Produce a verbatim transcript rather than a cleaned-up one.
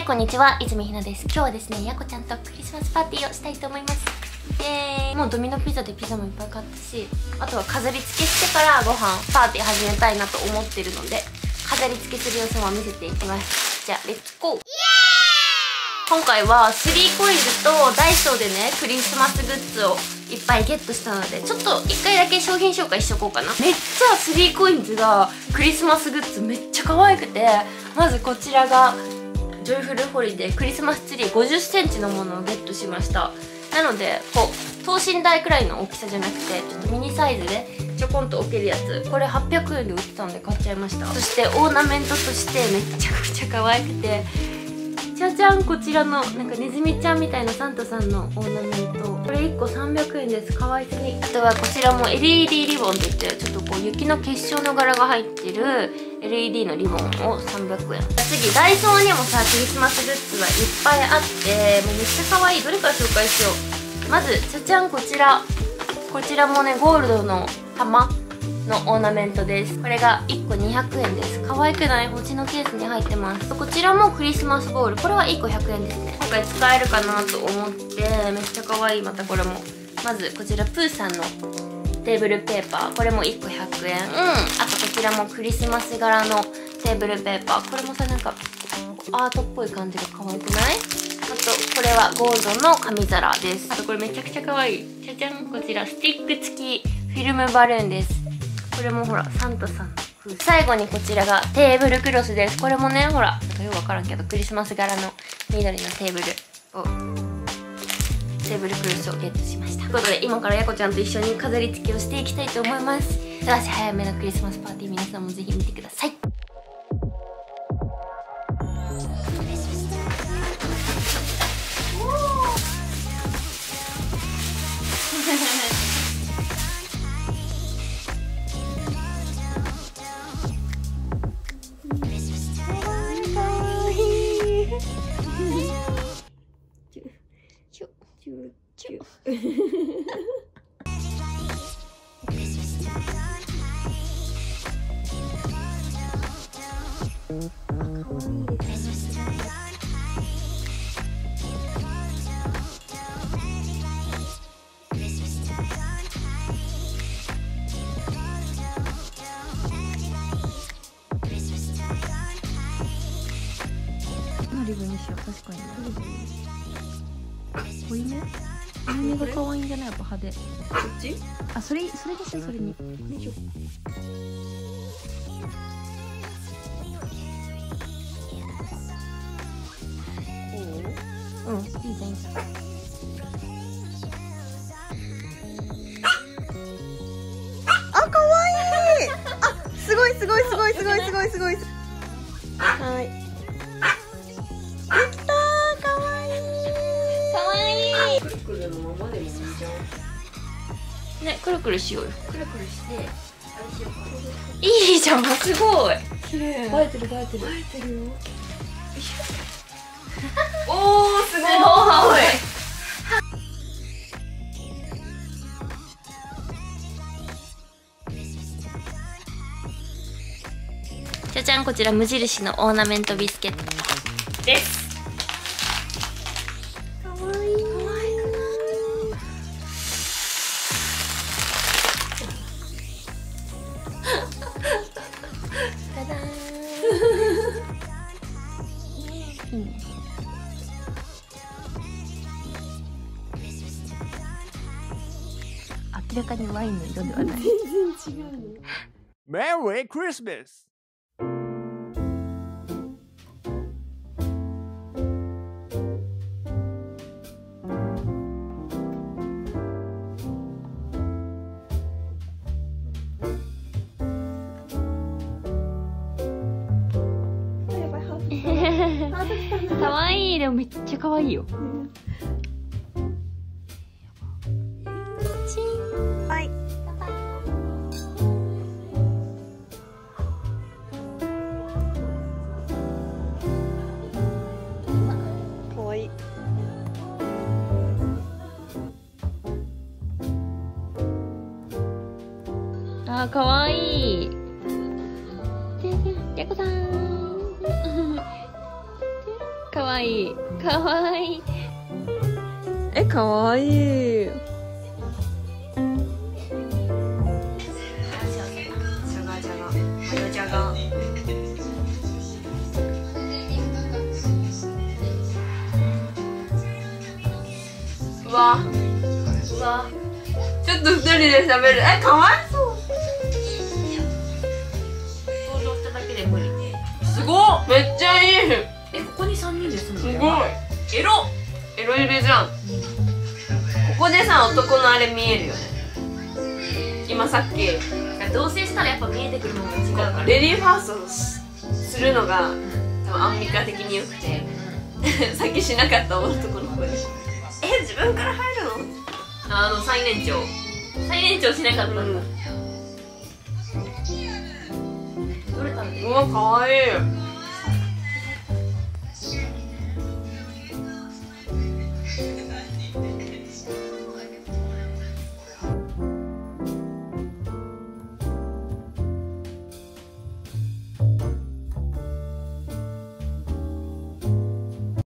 こんにちは、泉ひなです。今日はですね、やこちゃんとクリスマスパーティーをしたいと思います。イエーイ。もうドミノピザでピザもいっぱい買ったし、あとは飾り付けしてからご飯パーティー始めたいなと思ってるので、飾り付けする様子も見せていきます。じゃあレッツゴー。今回はスリーコインズとダイソーでね、クリスマスグッズをいっぱいゲットしたので、ちょっといっかいだけ商品紹介しとこうかな。めっちゃスリーコインズがクリスマスグッズめっちゃ可愛くて、まずこちらがジョイフルホリデークリスマスツリーごじゅっセンチのものをゲットしました。なのでこう等身大くらいの大きさじゃなくて、ちょっとミニサイズでちょこんと置けるやつ、これはっぴゃくえんで売ってたので買っちゃいました。そしてオーナメントとしてめちゃくちゃ可愛くて、じゃじゃん、こちらのなんかネズミちゃんみたいなサンタさんのオーナメント、これいっこさんびゃくえんです。可愛すぎ。あとはこちらも エルイーディー リボンって言って、ちょっとこう雪の結晶の柄が入ってる エルイーディー のリボンをさんびゃくえん。次ダイソーにもさ、クリスマスグッズがいっぱいあって、もうめっちゃ可愛い。どれから紹介しよう。まずじゃじゃん、こちらこちらもね、ゴールドの玉のオーナメントです。これがいっこにひゃくえんです。可愛くない？星のケースに入ってます。こちらもクリスマスボール、これはいっこひゃくえんですね。今回使えるかなと思ってめっちゃ可愛い。またこれも、まずこちらプーさんのテーブルペーパー、これもいっこひゃくえん。うん、あとこちらもクリスマス柄のテーブルペーパー、これもさ、なんかアートっぽい感じが可愛くない？あとこれはゴールドの紙皿です。あとこれめちゃくちゃ可愛い。じゃじゃん、こちらスティック付きフィルムバルーンです。これもほらサンタさんの風。最後にこちらがテーブルクロスです。これもね、ほらなんかよくわからんけどクリスマス柄の緑のテーブルをテーブルクロスをゲットしました。ということで今からやこちゃんと一緒に飾り付けをしていきたいと思います。一足早めのクリスマスパーティー、皆さんもぜひ見てください。 リボンにしよう。確かに濃いめ濃いめが可愛いんじゃない？やっぱ派手。こっち？あ、それそれですよ。それによいしょ。うん、いいじゃんいいじゃん。あ、可愛い。あ、すごいすごいすごいすごいすごいすごい。はい。 くるくるのままでもいいじゃんね。くるくるしようよ。くるくるしてあれしようか。いいじゃん、すごい綺麗。映えてる映えてる映えてるよ。おー、すごい。じゃじゃん、こちら無印のオーナメントビスケットです。いいね。明らかにワインの色ではない。全然違うね。 Merry Christmas! かわいい。でもめっちゃかわいいよ。 はい。かわいい。 あー、かわいい。やこさんかわわいいかわいい。 え、かわいい。 ジャガジャガマヨジャガ。うわうわ、ちょっとふたりで食べる。え、かわいそう。想像しただけで無理。すごっ、めっちゃいい。え、ここにさんにんで住むの？すごいエロエロエロじゃん。ここでさ、男のあれ見えるよね。今さっき同棲したらやっぱ見えてくるものが違うから、レディーファーストをするのが多分アンミカ的によくてさっきしなかった男の子にえ、自分から入るの？あの最年長最年長しなかったんだ、うん、どれ食べてる？うわ、かわいい。